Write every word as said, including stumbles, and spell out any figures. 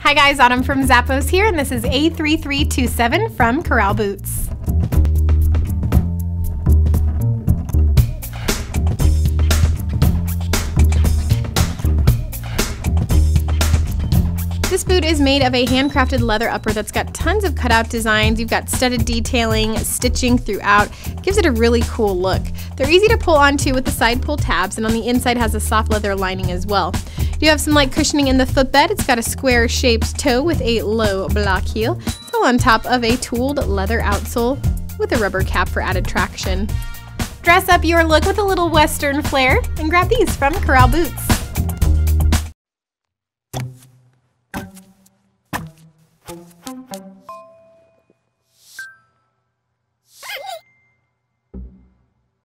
Hi guys, Autumn from Zappos here, and this is A three three two seven from Corral Boots. This boot is made of a handcrafted leather upper that's got tons of cutout designs. You've got studded detailing, stitching throughout. Gives it a really cool look. They're easy to pull onto with the side pull tabs, and on the inside has a soft leather lining as well. You have some light cushioning in the footbed. It's got a square shaped toe with a low block heel. It's all on top of a tooled leather outsole with a rubber cap for added traction. Dress up your look with a little western flair and grab these from Corral Boots.